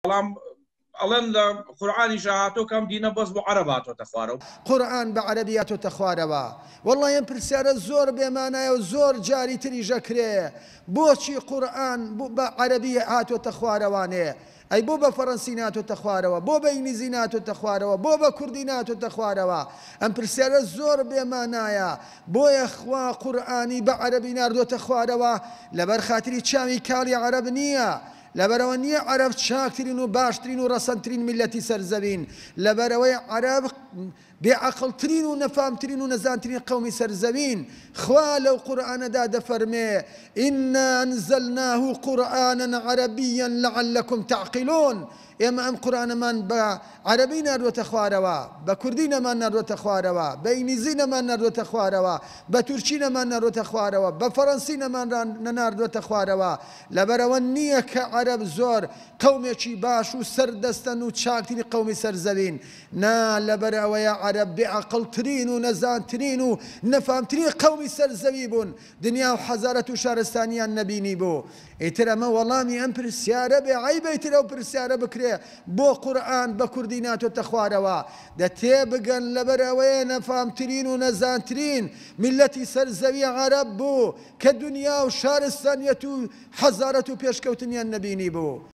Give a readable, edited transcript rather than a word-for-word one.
بەڵام ئەڵێن لە قورئانی شاهاتۆ کەم دینە بەس بۆ عەرەب هاتۆتە خوارەوە قورئان بە عەرەبی هاتۆتە خوارەوە وەڵڵا ئەم پرسیارە زۆر بێمانایە و زۆر جاری تریش ئەکرێ بۆچی قورئان بە عەرەبی هاتۆتە خوارەوانێ ئەی بۆ بە فەڕەنسی ناتۆتە خوارەوە بۆ بە ئینگلیزی ناتۆتە خوارەوە بۆ بە کوردی ناتۆتە خوارەوە ئەم پرسیارە زۆر بێمانایە بۆیە خوا قورئانی بە عەرەبی ناردۆتە خوارەوە لەبەر خاتری چاوی کاڵی عەرەب نییە لەبەرەوە نییە عەرەب چاکترین و باشترین و ڕەسەنترین میلەتی سەرزەوین لەبەرەوەی عەرەب بێعەقڵترین و نەفامترین و نەزانترین قەومی سەرزەوین خوا لەو قورئانەدا دەفەرمێ ئینا ئەنزەلناه قورئانا عەرەبیا لەعەلەکم تەعقیلۆن ئێمە ئەم قورئانەمان بە عەرەبی ناردووەتە خوارەوە بە کوردی نەمان ناردووەتە خوارەوە بە ئینگلیزی نەمان ناردووەتە خوارەوە بە تورکی نەمان ناردووەتە خوارەوە بە فەڕەنسی نەمان نەناردووەتە خوارەوە لەبەرەوە نییە کە عەرەب زۆر قەومێکی باش و سەردەستەن و چاکترین قەومی سەرزەوین نا لەبەرەوەیە عەرەب بێعەقڵترین و نەزانترین و نەفامترین قەومی سەرزەوی بوون دنیا و حەزارەت و شارستانیان نەبینی بوو ئیتر ئەمە وەڵامی ئەم پرسیارە بێ عەیبە ئیتر ئەو پرسیارە بکرێ بۆ قورئان بە کوردی ناتۆتە خوارەوە دەتێبگەن لەبەرەوەیە نەفامترین و نەزانترین میلەتی سەرزەوی عەرەب بوو کە دنیا و شارستانیەت و حەزارەت و پێشکەوتنیان نەبینی بوو